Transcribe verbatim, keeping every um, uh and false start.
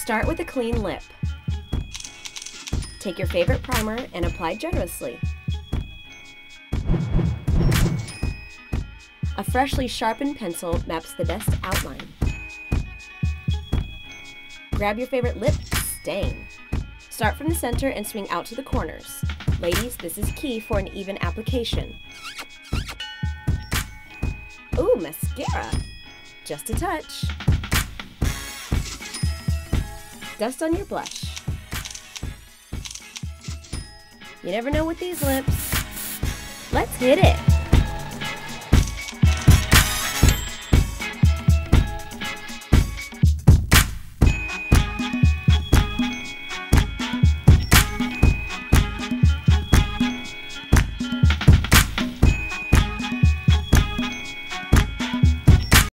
Start with a clean lip. Take your favorite primer and apply generously. A freshly sharpened pencil maps the best outline. Grab your favorite lip stain. Start from the center and swing out to the corners. Ladies, this is key for an even application. Ooh, mascara! Just a touch. Dust on your blush. You never know with these lips. Let's hit it!